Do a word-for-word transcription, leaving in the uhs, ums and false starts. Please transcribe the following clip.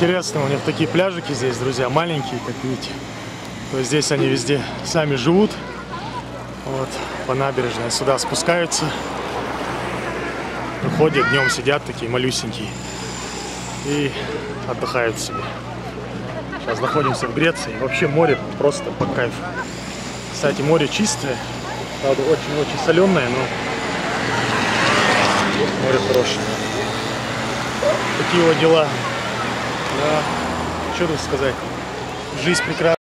интересно, у них такие пляжики здесь, друзья, маленькие, как видите. То есть здесь они везде сами живут. Вот, по набережной сюда спускаются. Выходят, днем сидят такие малюсенькие. И отдыхают себе. Сейчас находимся в Греции. Вообще море просто по кайфу. Кстати, море чистое. Правда, очень-очень соленое, но море хорошее. Такие вот дела. Да. Что тут сказать? Жизнь прекрасна.